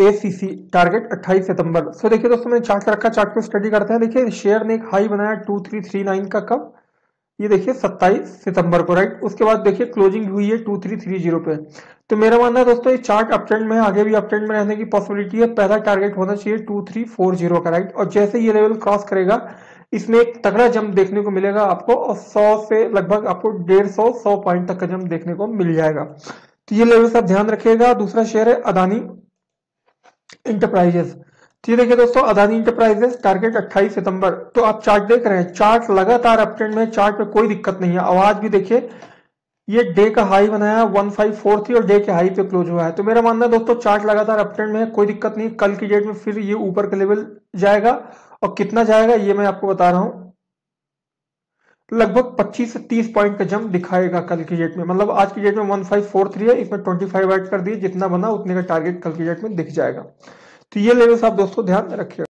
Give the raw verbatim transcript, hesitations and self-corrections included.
ACC target अट्ठाईस सितंबर। सो देखिए दोस्तों मैंने चार्ट रखा, चार्ट पे स्टडी करते हैं। देखिए शेयर ने एक हाई बनाया टू थ्री थ्री नाइन का, कब? ये देखिए सत्ताईस सितंबर को, राइट। उसके बाद देखिए क्लोजिंग हुई है टू थ्री थ्री जीरो पे। तो मेरा मानना है दोस्तों ये चार्ट अप ट्रेंड में है, आगे भी अप ट्रेंड में रहने की पॉसिबिलिटी है। पहला टारगेट होना चाहिए टू थ्री फोर जीरो का, राइट। और जैसे ये लेवल क्रॉस करेगा इसमें एक तगड़ा जंप देखने को मिलेगा आपको, और सौ से लगभग आपको डेढ़ सौ सौ पॉइंट तक का जंप देखने को मिल जाएगा। तो ये लेवल सब ध्यान रखिएगा। दूसरा शेयर है अदानी इंटरप्राइजेस। तो ये देखिए दोस्तों अदानी इंटरप्राइजेस टारगेट अट्ठाईस सितंबर। तो आप चार्ट देख रहे हैं, चार्ट लगातार अप ट्रेंड में, चार्ट पे कोई दिक्कत नहीं है। आवाज भी देखिए, ये डे का हाई बनाया वन फाइव फोर थ्री और डे के हाई पे क्लोज हुआ है। तो मेरा मानना है दोस्तों चार्ट लगातार अप ट्रेंड में है, कोई दिक्कत नहीं। कल की डेट में फिर ये ऊपर का लेवल जाएगा, और कितना जाएगा ये मैं आपको बता रहा हूं, लगभग पच्चीस से तीस पॉइंट का जंप दिखाएगा कल की डेट में। मतलब आज की डेट में वन फाइव फोर थ्री है, इसमें ट्वेंटी फाइव ऐड कर दिए, जितना बना उतने का टारगेट कल की डेट में दिख जाएगा। तो ये लेवल आप दोस्तों ध्यान रखिए।